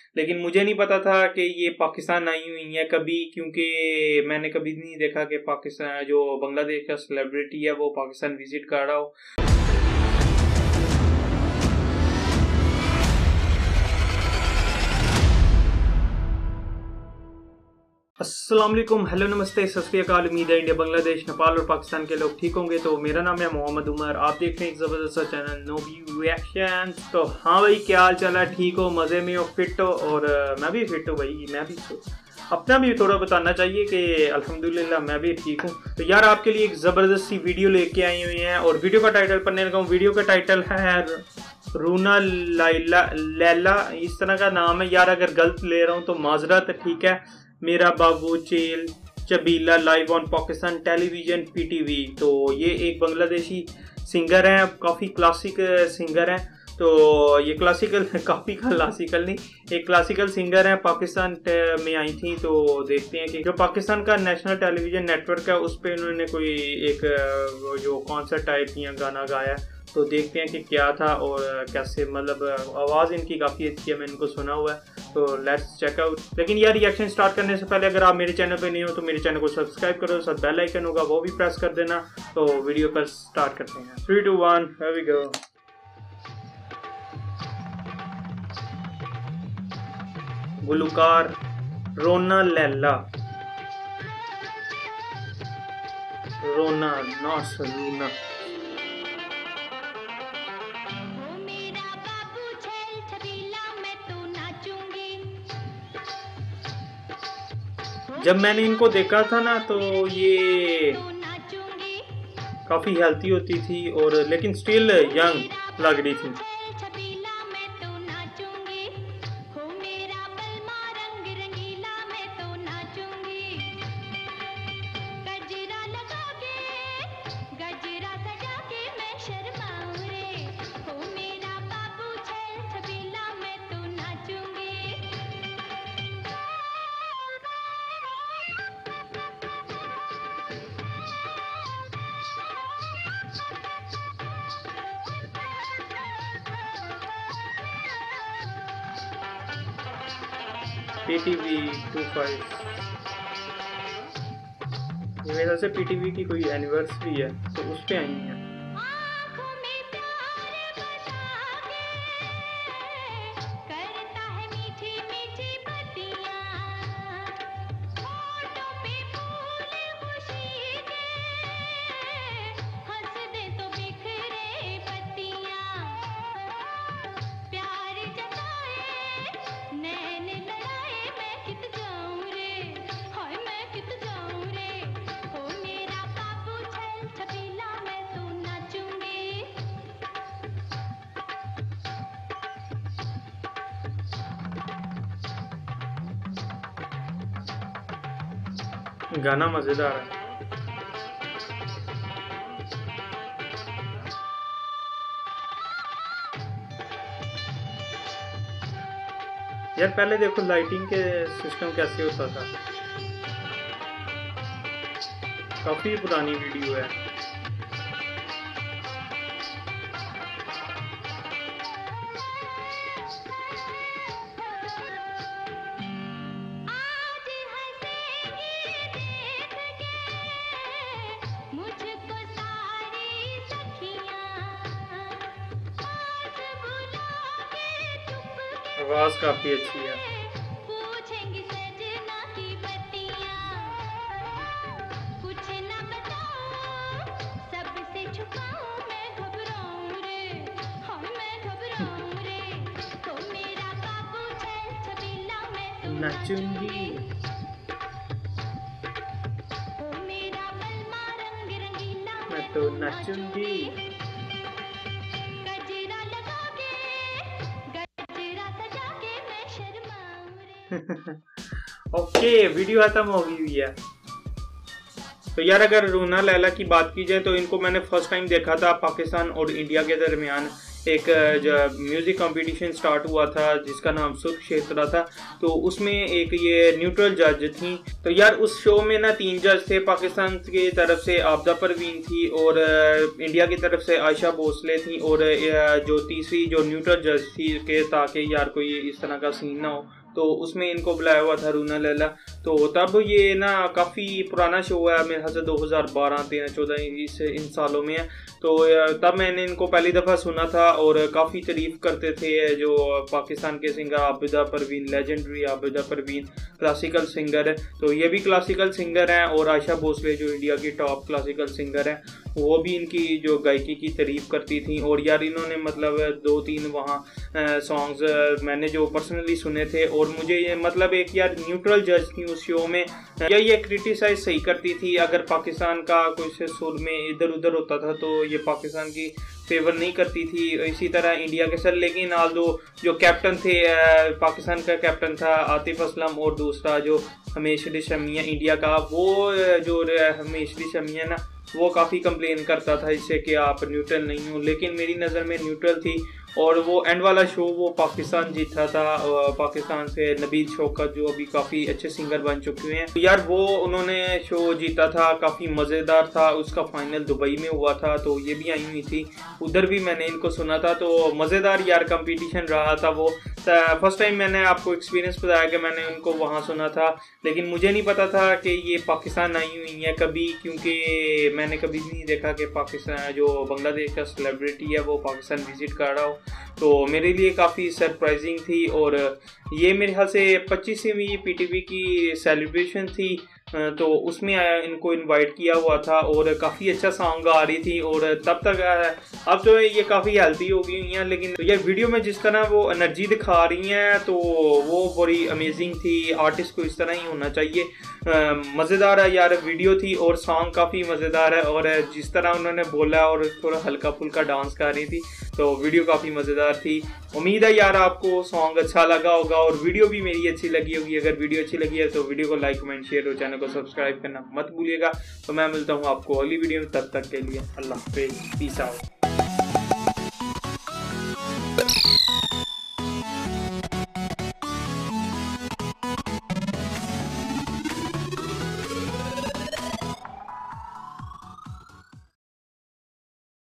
लेकिन मुझे नहीं पता था कि ये पाकिस्तान आई हुई है कभी, क्योंकि मैंने कभी नहीं देखा कि पाकिस्तान जो बांग्लादेश का सेलिब्रिटी है वो पाकिस्तान विजिट कर रहा हो। अस्सलाम वालेकुम, हेलो, नमस्ते, सत श्री अकाल। उम्मीद है इंडिया, बांग्लादेश, नेपाल और पाकिस्तान के लोग ठीक होंगे। तो मेरा नाम है मोहम्मद उमर, आप देख रहे हैं एक ज़बरदस्त सा चैनल नो व्यू रिएक्शन। तो हाँ भाई, क्या हाल चाल है? ठीक हो, मज़े में हो, फिट हो? और मैं भी फिट हूँ भाई। मैं भी अपना भी थोड़ा बताना चाहिए कि अल्हम्दुलिल्लाह मैं भी ठीक हूँ। तो यार आपके लिए एक ज़बरदस्त सी वीडियो लेके आई हुई हैं और वीडियो का टाइटल पढ़ने लगा हूँ। वीडियो का टाइटल है रूना लैला, इस तरह का नाम है यार। अगर गलत ले रहा हूँ तो माजरत, ठीक है। मेरा बाबू चेल चबीला live on Pakistan television PTV। तो ये एक बांग्लादेशी सिंगर हैं, काफ़ी क्लासिक सिंगर हैं। तो ये क्लासिकल काफ़ी क्लासिकल नहीं, एक क्लासिकल सिंगर हैं, पाकिस्तान में आई थी। तो देखते हैं कि जो पाकिस्तान का नेशनल टेलीविजन नेटवर्क है उस पर उन्होंने कोई एक जो कॉन्सर्ट टाइप या गाना गाया। तो देखते हैं कि क्या था और कैसे, मतलब आवाज़ इनकी काफ़ी अच्छी है, मैंने इनको सुना हुआ है। तो लेट्स चेक आउट। लेकिन यार रिएक्शन स्टार्ट करने से पहले अगर आप मेरे चैनल पे नहीं हो तो मेरे चैनल को सब्सक्राइब करो, साथ बेल आइकन होगा वो भी प्रेस कर देना। तो वीडियो पर स्टार्ट करते हैं। 3, 2, 1 here we go। गुलकार रोना लैला, रोना नॉट रूना। जब मैंने इनको देखा था ना तो ये काफ़ी हेल्थी होती थी और लेकिन स्टिल यंग लग रही थी। PTV 25, ये मेरे से PTV की कोई एनिवर्सरी है तो उस पे आई है। गाना मजेदार है। यार पहले देखो लाइटिंग के सिस्टम कैसे होता था। काफी पुरानी वीडियो है। आवाज काफी अच्छी है। नचूंगी मैं तो नचूंगी। ओके, वीडियो खत्म हो गई हुई है। तो यार अगर रूना लैला की बात की जाए तो इनको मैंने फर्स्ट टाइम देखा था पाकिस्तान और इंडिया के दरमियान। एक जो म्यूज़िक कंपटीशन स्टार्ट हुआ था जिसका नाम सुर्ख क्षेत्रा था, तो उसमें एक ये न्यूट्रल जज थी। तो यार उस शो में ना 3 जज थे, पाकिस्तान की तरफ से आबिदा परवीन थी और इंडिया की तरफ से आयशा भोसले थी, और जो तीसरी जो न्यूट्रल जज थी कि ताकि यार कोई इस तरह का सीन ना हो, तो उसमें इनको बुलाया हुआ था रूना लैला। तो तब ये ना काफ़ी पुराना शो है, मेरे ख्याल से 2012, 13, 14 इन सालों में है। तो तब मैंने इनको पहली दफ़ा सुना था और काफ़ी तारीफ़ करते थे जो पाकिस्तान के singer Abida Parveen, legendary Abida Parveen classical singer है, तो ये भी क्लासिकल सिंगर हैं, और आयशा भोसले जो इंडिया की टॉप क्लासिकल सिंगर हैं वो भी इनकी जो गायकी की तारीफ़ करती थी। और यार इन्होंने मतलब 2-3 वहाँ सॉन्ग्स मैंने जो पर्सनली सुने थे, और मुझे ये मतलब एक यार न्यूट्रल जज थी उस शो में, या ये क्रिटिसाइज सही करती थी। अगर पाकिस्तान का कोई सुर में इधर उधर होता था तो ये पाकिस्तान की फेवर नहीं करती थी, इसी तरह इंडिया के सर। लेकिन आज जो कैप्टन थे, पाकिस्तान का कैप्टन था आतिफ असलम, और दूसरा जो हमेश रेशमिया इंडिया का, वो जो हमेश रेशमिया ना वो काफ़ी कंप्लेन करता था इससे कि आप न्यूट्रल नहीं हो, लेकिन मेरी नज़र में न्यूट्रल थी। और वो एंड वाला शो वो पाकिस्तान जीता था, पाकिस्तान से नबील शौकत जो अभी काफ़ी अच्छे सिंगर बन चुके हैं, तो यार वो उन्होंने शो जीता था, काफ़ी मज़ेदार था। उसका फाइनल दुबई में हुआ था, तो ये भी आई हुई थी, उधर भी मैंने इनको सुना था। तो मज़ेदार यार कंपटीशन रहा था वो। फर्स्ट टाइम मैंने आपको एक्सपीरियंस बताया कि मैंने उनको वहाँ सुना था, लेकिन मुझे नहीं पता था कि ये पाकिस्तान आई हुई है कभी, क्योंकि मैंने कभी नहीं देखा कि पाकिस्तान जो बांग्लादेश का सेलिब्रिटी है वो पाकिस्तान विज़िट कर रहा हो। तो मेरे लिए काफ़ी सरप्राइजिंग थी। और ये मेरे ख्याल से 25वीं PTV की सेलिब्रेशन थी, तो उसमें इनको इनवाइट किया हुआ था, और काफ़ी अच्छा सॉन्ग गा रही थी। और तब तक अब तो ये काफ़ी हेल्दी हो गई हैं, लेकिन ये वीडियो में जिस तरह वो एनर्जी दिखा रही हैं तो वो बड़ी अमेजिंग थी। आर्टिस्ट को इस तरह ही होना चाहिए। मज़ेदार है यार वीडियो थी, और सॉन्ग काफ़ी मज़ेदार है, और जिस तरह उन्होंने बोला और थोड़ा हल्का फुल्का डांस कर रही थी, तो वीडियो काफ़ी मज़ेदार थी। उम्मीद है यार आपको सॉन्ग अच्छा लगा होगा और वीडियो भी मेरी अच्छी लगी होगी। अगर वीडियो अच्छी लगी है तो वीडियो को लाइक, कमेंट, शेयर और चैनल को सब्सक्राइब करना मत भूलिएगा। तो मैं मिलता हूँ आपको अगली वीडियो में, तब तक के लिए अल्लाह हाफिज़, पीस आउट।